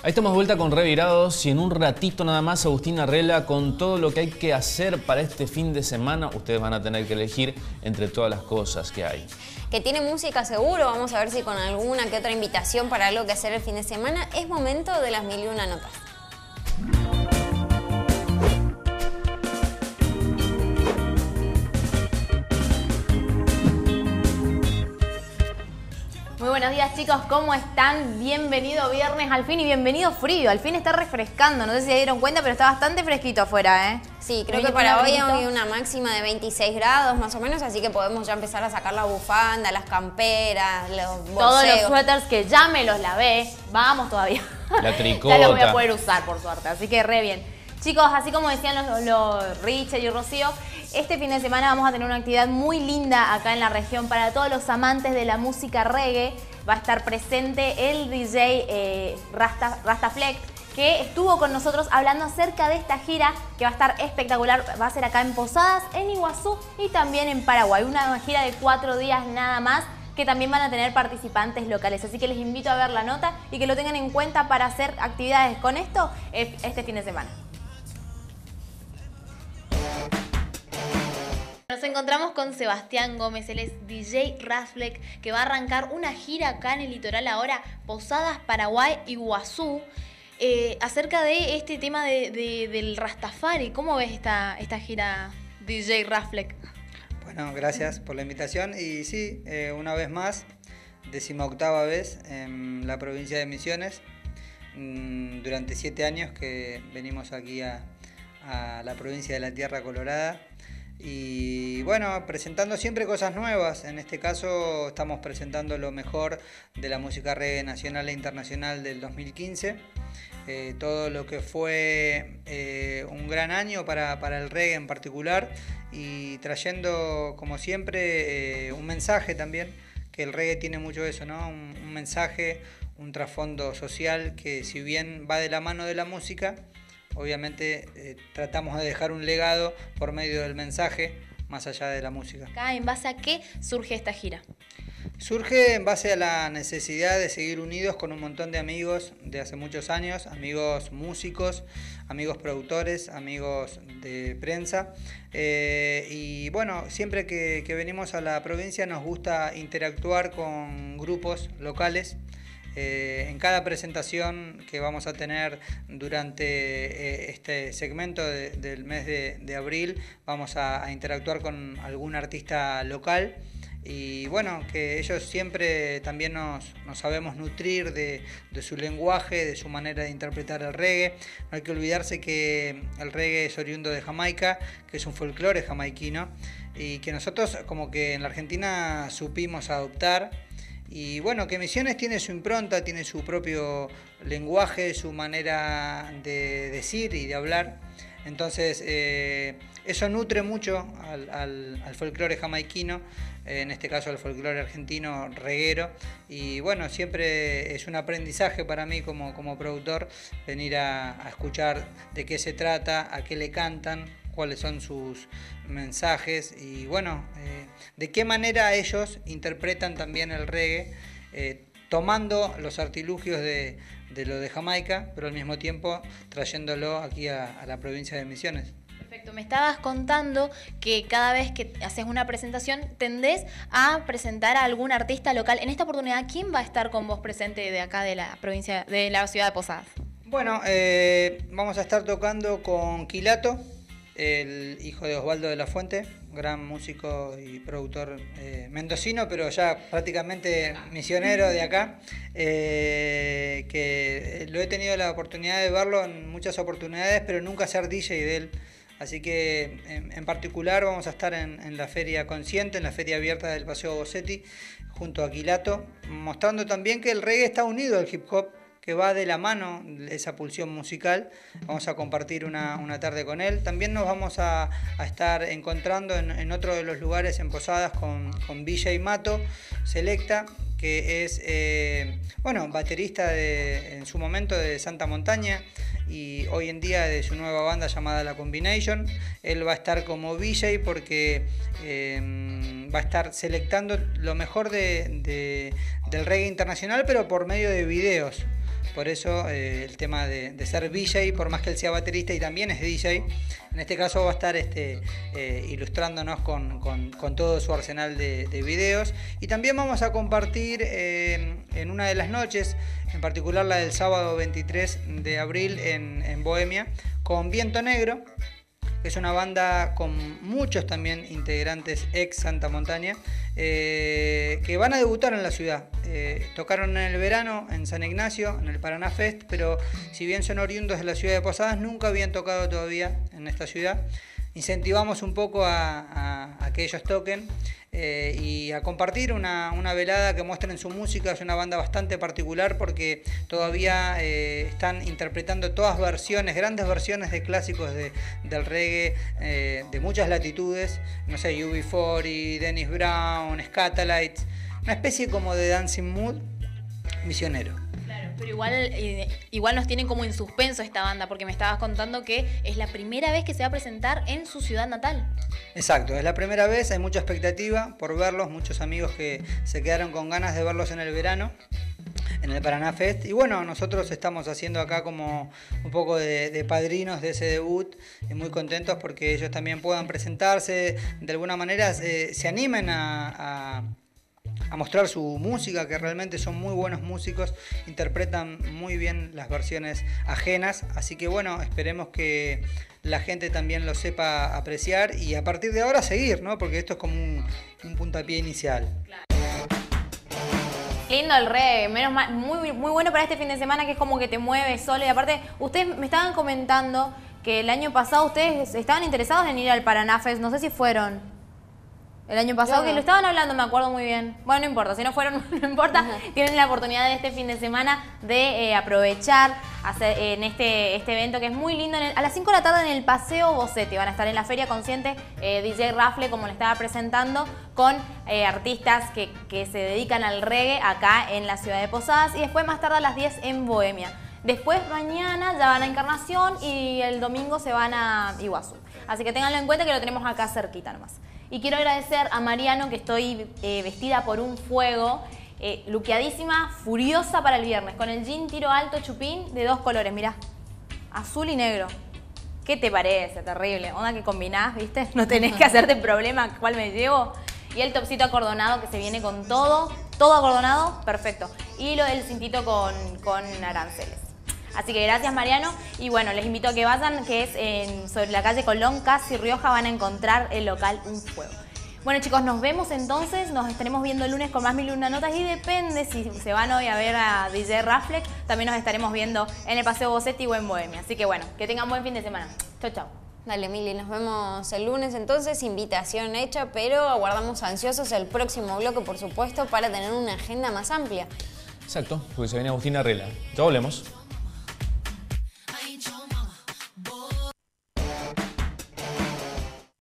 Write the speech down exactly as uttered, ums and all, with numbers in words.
Ahí estamos de vuelta con Revirados y en un ratito nada más Agustín Arrela con todo lo que hay que hacer para este fin de semana. Ustedes van a tener que elegir entre todas las cosas que hay. Que tiene música seguro, vamos a ver si con alguna que otra invitación para algo que hacer el fin de semana. Es momento de las mil y una notas. Muy buenos días, chicos, ¿cómo están? Bienvenido viernes al fin y bienvenido frío. Al fin está refrescando, no sé si se dieron cuenta, pero está bastante fresquito afuera, ¿eh? Sí, creo que para hoy hay una máxima de veintiséis grados más o menos, así que podemos ya empezar a sacar la bufanda, las camperas, los bolseos. Todos los suéteres que ya me los lavé, vamos todavía. La tricota. Ya los voy a poder usar, por suerte, así que re bien. Chicos, así como decían los, los Richard y Rocío, este fin de semana vamos a tener una actividad muy linda acá en la región para todos los amantes de la música reggae. Va a estar presente el D J eh, Rasta, Rastaflex, que estuvo con nosotros hablando acerca de esta gira que va a estar espectacular. Va a ser acá en Posadas, en Iguazú y también en Paraguay. Una gira de cuatro días nada más, que también van a tener participantes locales. Así que les invito a ver la nota y que lo tengan en cuenta para hacer actividades con esto este fin de semana. Nos encontramos con Sebastián Gómez, él es D J Rastaflex, que va a arrancar una gira acá en el litoral ahora, Posadas, Paraguay, Iguazú, eh, acerca de este tema de, de, del Rastafari. ¿Cómo ves esta, esta gira, D J Rastaflex? Bueno, gracias por la invitación y sí, eh, una vez más, decimoctava vez en la provincia de Misiones, mmm, durante siete años que venimos aquí a, a la provincia de la Tierra Colorada. Y bueno, presentando siempre cosas nuevas. En este caso estamos presentando lo mejor de la música reggae nacional e internacional del dos mil quince. Eh, todo lo que fue eh, un gran año para, para el reggae en particular, y trayendo como siempre eh, un mensaje también, que el reggae tiene mucho eso, ¿no? Un, un mensaje, un trasfondo social que, si bien va de la mano de la música, obviamente eh, tratamos de dejar un legado por medio del mensaje, más allá de la música. Acá, ¿en base a qué surge esta gira? Surge en base a la necesidad de seguir unidos con un montón de amigos de hace muchos años, amigos músicos, amigos productores, amigos de prensa. Eh, y bueno, siempre que, que venimos a la provincia nos gusta interactuar con grupos locales. Eh, en cada presentación que vamos a tener durante eh, este segmento de, del mes de, de abril, vamos a, a interactuar con algún artista local. Y bueno, que ellos siempre también nos, nos sabemos nutrir de, de su lenguaje, de su manera de interpretar el reggae. No hay que olvidarse que el reggae es oriundo de Jamaica, que es un folclore jamaiquino, y que nosotros como que en la Argentina supimos adoptar. Y bueno, que Misiones tiene su impronta, tiene su propio lenguaje, su manera de decir y de hablar. Entonces eh, eso nutre mucho al, al, al folclore jamaiquino, eh, en este caso al folclore argentino reguero. Y bueno, siempre es un aprendizaje para mí como, como productor venir a, a escuchar de qué se trata, a qué le cantan, cuáles son sus mensajes y bueno, eh, de qué manera ellos interpretan también el reggae, eh, tomando los artilugios de, de lo de Jamaica, pero al mismo tiempo trayéndolo aquí a, a la provincia de Misiones. Perfecto, me estabas contando que cada vez que haces una presentación tendés a presentar a algún artista local. En esta oportunidad, ¿quién va a estar con vos presente de acá de la provincia, de la ciudad de Posadas? Bueno, eh, vamos a estar tocando con Quilato, el hijo de Osvaldo de la Fuente, gran músico y productor eh, mendocino, pero ya prácticamente misionero de acá, eh, que lo he tenido la oportunidad de verlo en muchas oportunidades, pero nunca ser D J de él. Así que en, en particular vamos a estar en, en la Feria Consciente, en la Feria Abierta del Paseo Bossetti, junto a Quilato, mostrando también que el reggae está unido al hip hop, que va de la mano de esa pulsión musical. Vamos a compartir una, una tarde con él. También nos vamos a, a estar encontrando en, en otro de los lugares en Posadas con, con V J Mato Selecta, que es eh, bueno, baterista de, en su momento de Santa Montaña y hoy en día de su nueva banda llamada La Combination. Él va a estar como V J porque eh, va a estar selectando lo mejor de, de, del reggae internacional, pero por medio de videos. por eso eh, el tema de, de ser D J, por más que él sea baterista y también es D J, en este caso va a estar este, eh, ilustrándonos con, con, con todo su arsenal de, de videos. Y también vamos a compartir eh, en una de las noches, en particular la del sábado veintitrés de abril en, en Bohemia, con Viento Negro. Es una banda con muchos también integrantes ex Santa Montaña eh, que van a debutar en la ciudad. Eh, tocaron en el verano en San Ignacio, en el Paraná Fest, pero si bien son oriundos de la ciudad de Posadas, nunca habían tocado todavía en esta ciudad. Incentivamos un poco a, a, a que ellos toquen eh, y a compartir una, una velada que muestren su música. Es una banda bastante particular porque todavía eh, están interpretando todas versiones, grandes versiones de clásicos de, del reggae eh, de muchas latitudes. No sé, U B cuarenta, Dennis Brown, Scatalites, una especie como de Dancing Mood misionero. Pero igual, eh, igual nos tienen como en suspenso esta banda, porque me estabas contando que es la primera vez que se va a presentar en su ciudad natal. Exacto, es la primera vez, hay mucha expectativa por verlos, muchos amigos que se quedaron con ganas de verlos en el verano, en el Paraná Fest. Y bueno, nosotros estamos haciendo acá como un poco de, de padrinos de ese debut, y muy contentos porque ellos también puedan presentarse, de alguna manera eh, se animen a... a a mostrar su música, que realmente son muy buenos músicos, interpretan muy bien las versiones ajenas, así que bueno, esperemos que la gente también lo sepa apreciar y a partir de ahora seguir, ¿no? Porque esto es como un, un puntapié inicial. Claro. Lindo el reggae, menos mal, muy, muy bueno para este fin de semana, que es como que te mueve solo. Y aparte, ustedes me estaban comentando que el año pasado ustedes estaban interesados en ir al Paraná Fest, no sé si fueron. El año pasado, claro, que lo estaban hablando, me acuerdo muy bien. Bueno, no importa, si no fueron, no importa. Uh-huh. Tienen la oportunidad de este fin de semana de eh, aprovechar hacer, en este, este evento que es muy lindo. En el, a las cinco de la tarde en el Paseo Bocetti van a estar en la Feria Consciente eh, D J Rafle, como le estaba presentando, con eh, artistas que, que se dedican al reggae acá en la ciudad de Posadas. Y después más tarde a las diez en Bohemia. Después mañana ya van a Encarnación y el domingo se van a Iguazú. Así que ténganlo en cuenta que lo tenemos acá cerquita nomás. Y quiero agradecer a Mariano, que estoy eh, vestida por un fuego, eh, luqueadísima, furiosa para el viernes, con el jean tiro alto chupín de dos colores, mirá, azul y negro. ¿Qué te parece? Terrible. Onda que combinás, ¿viste? No tenés que hacerte problema cuál me llevo. Y el topsito acordonado que se viene con todo, todo acordonado, perfecto. Y lo del cintito con, con aranceles. Así que gracias, Mariano, y bueno, les invito a que vayan, que es en, sobre la calle Colón, casi Rioja, van a encontrar el local Un Fuego. Bueno, chicos, nos vemos entonces, nos estaremos viendo el lunes con más Mil y Una Notas y depende si se van hoy a ver a D J Rafle, también nos estaremos viendo en el Paseo Bocetti o en Bohemia. Así que bueno, que tengan buen fin de semana. Chau, chau. Dale, Mili, nos vemos el lunes entonces, invitación hecha, pero aguardamos ansiosos el próximo bloque, por supuesto, para tener una agenda más amplia. Exacto, porque se viene Agustín Arrela. Ya volvemos.